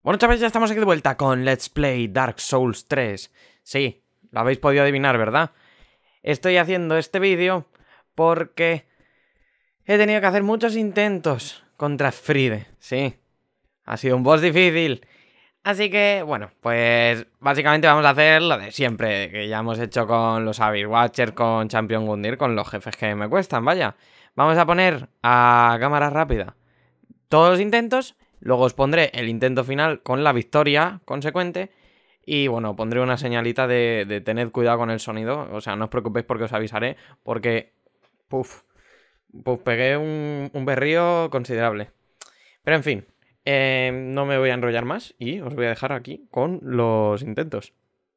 Bueno, chavales, ya estamos aquí de vuelta con Let's Play Dark Souls 3. Sí, lo habéis podido adivinar, ¿verdad? Estoy haciendo este vídeo porque he tenido que hacer muchos intentos contra Friede. Sí, ha sido un boss difícil. Así que, bueno, pues básicamente vamos a hacer lo de siempre, que ya hemos hecho con los Abyss Watcher, con Champion Gundyr, con los jefes que me cuestan, vaya. Vamos a poner a cámara rápida todos los intentos. Luego os pondré el intento final con la victoria consecuente. Y bueno, pondré una señalita de tened cuidado con el sonido. O sea, no os preocupéis porque os avisaré. Porque, pegué un berrío considerable. Pero en fin, no me voy a enrollar más y os voy a dejar aquí con los intentos.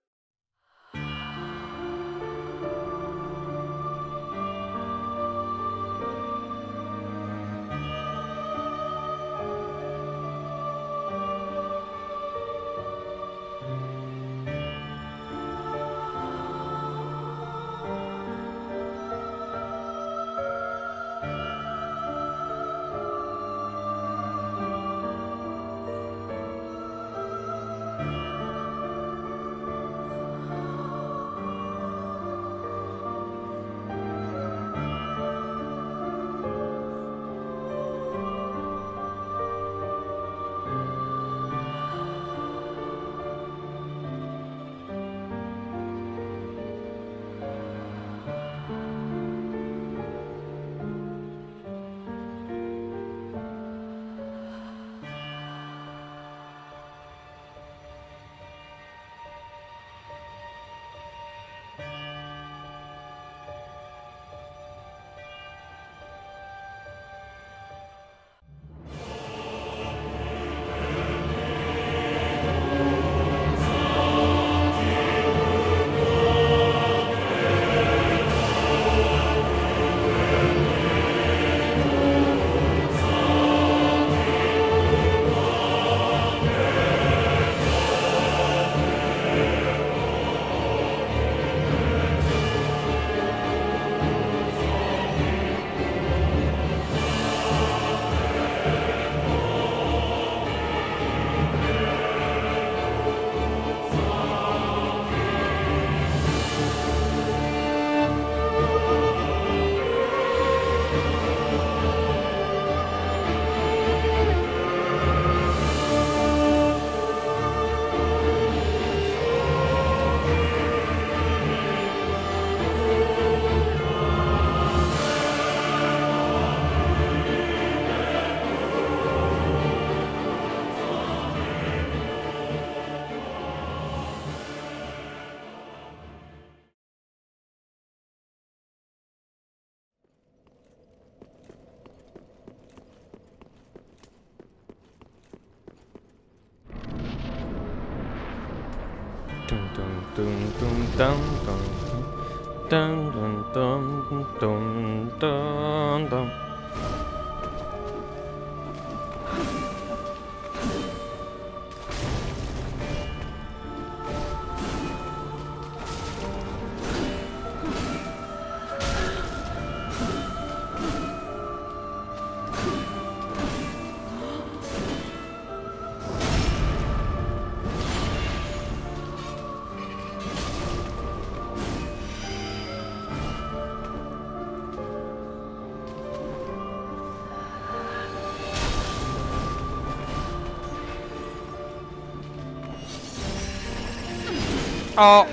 Oh.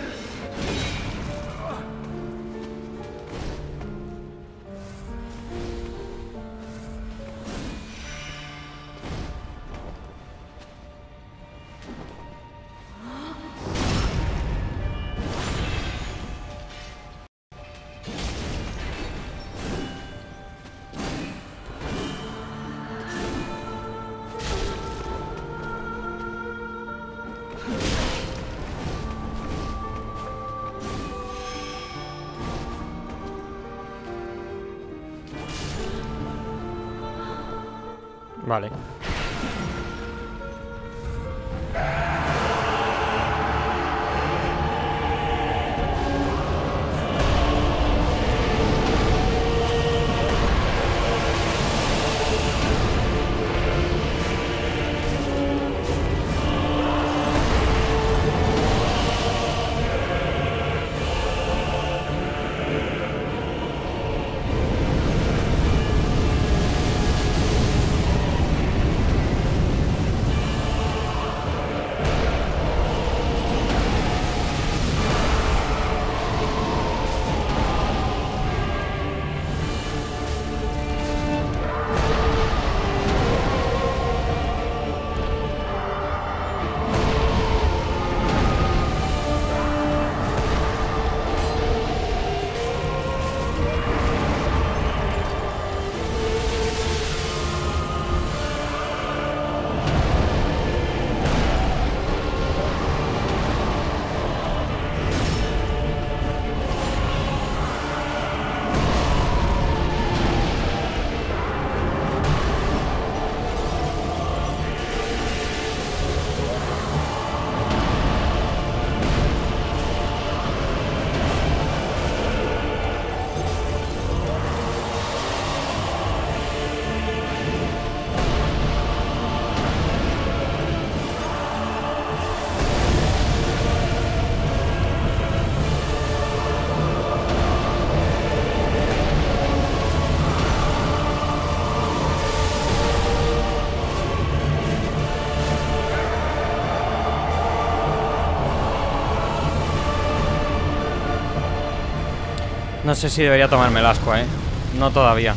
Vale. No sé si debería tomarme el asco, ¿eh? No todavía.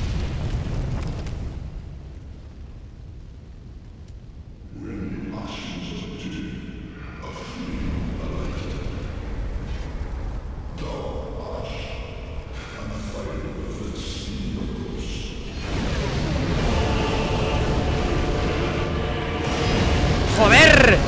¡Joder!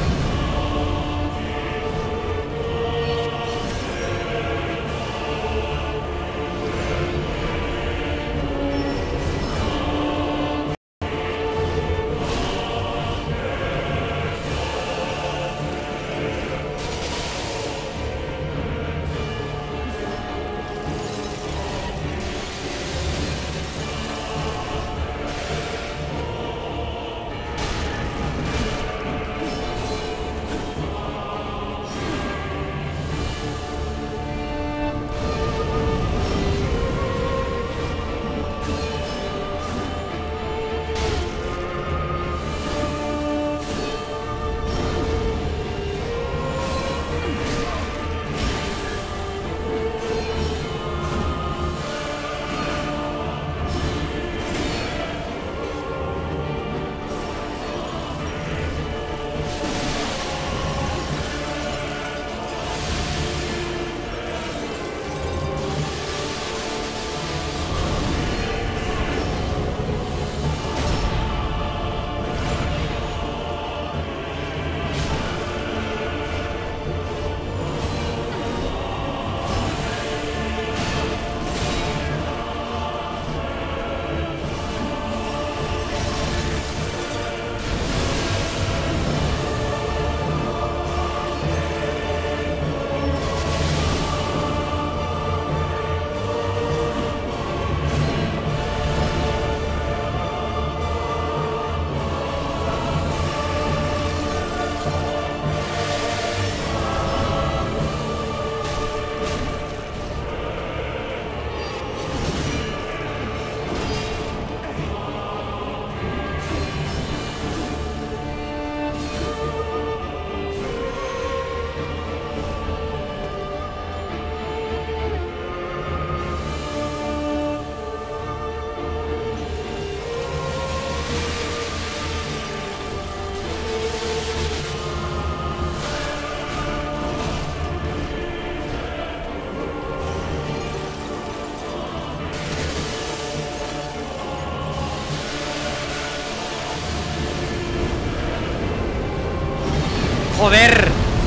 ¡Joder!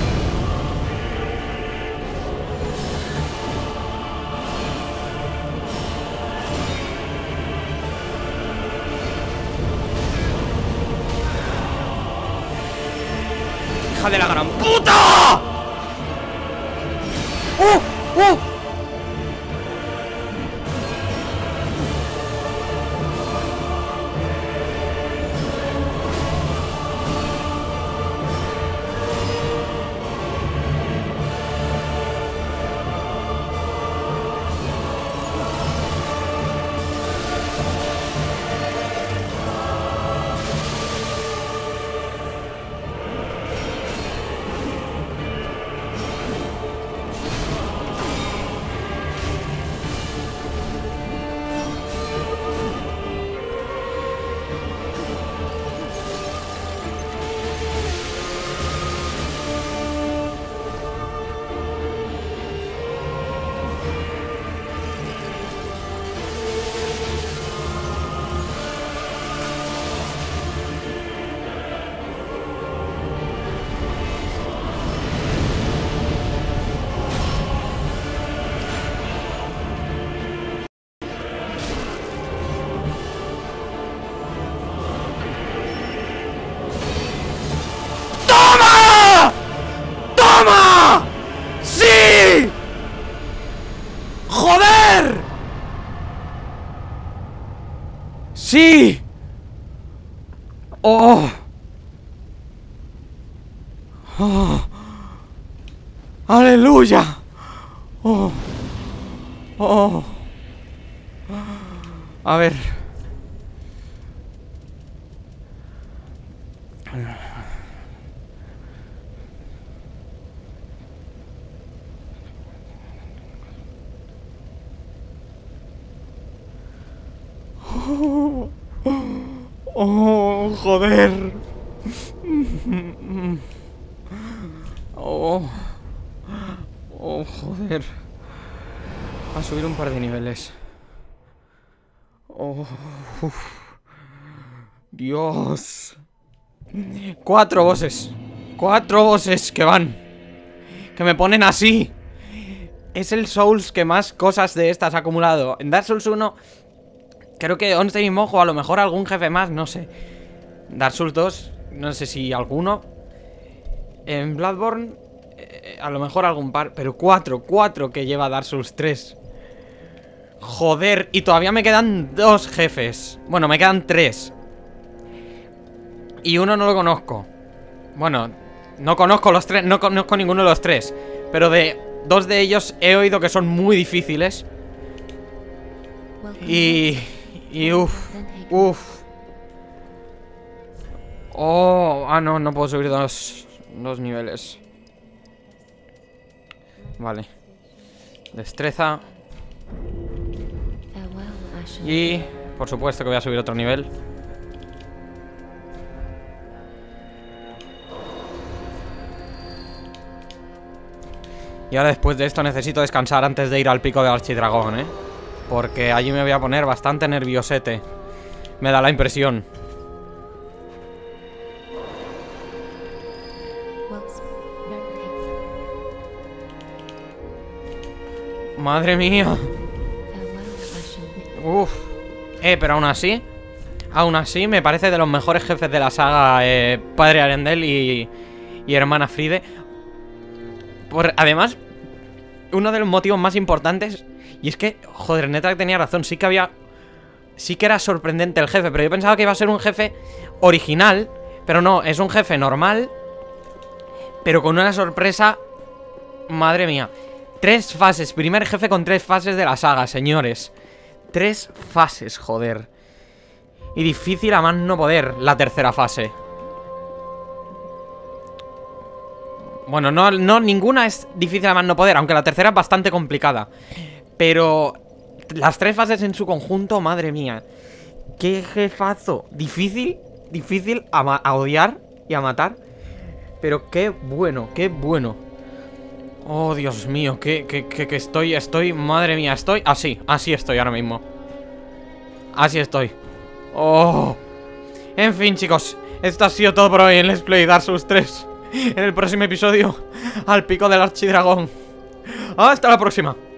¡Hija de la gran puta! ¡Oh! ¡Oh! ¡Toma! ¡Sí! ¡Joder! ¡Sí! ¡Oh! ¡Oh! ¡Aleluya! ¡Oh! ¡Oh! A ver. Oh, joder. Oh, joder. A subir un par de niveles. Oh, Dios. 4 bosses. 4 bosses que van. Que me ponen así. Es el Souls que más cosas de estas ha acumulado. En Dark Souls 1 creo que Ornstein y Mojo, a lo mejor algún jefe más, no sé. Dark Souls 2, no sé si alguno. En Bloodborne a lo mejor algún par. Pero 4 que lleva Dark Souls 3. Joder, y todavía me quedan 2 jefes. Bueno, me quedan 3. Y uno no lo conozco. Bueno, no conozco los 3. No conozco ninguno de los 3. Pero de 2 de ellos he oído que son muy difíciles. Y uff. Oh, no puedo subir dos niveles. Vale. Destreza. Y por supuesto que voy a subir otro nivel. Y ahora después de esto necesito descansar antes de ir al pico del Archidragón, porque allí me voy a poner bastante nerviosete. Me da la impresión. Madre mía. Uff. Pero aún así me parece de los mejores jefes de la saga, Padre Arendelle y hermana Fride. Además, uno de los motivos más importantes, y es que, joder, Netrak tenía razón, sí que era sorprendente el jefe, pero yo pensaba que iba a ser un jefe original, pero no, es un jefe normal, pero con una sorpresa, madre mía. 3 fases, primer jefe con 3 fases de la saga, señores. 3 fases, joder. Y difícil a más no poder la tercera fase. Bueno, no, ninguna es difícil a más no poder, aunque la tercera es bastante complicada. Pero las 3 fases en su conjunto, madre mía. Qué jefazo. Difícil a odiar y a matar. Pero qué bueno, qué bueno. Oh, Dios mío, que estoy, madre mía, estoy así estoy ahora mismo. Así estoy. Oh. En fin, chicos, esto ha sido todo por hoy en Let's Play Dark Souls 3. En el próximo episodio, al pico del Archidragón. Hasta la próxima.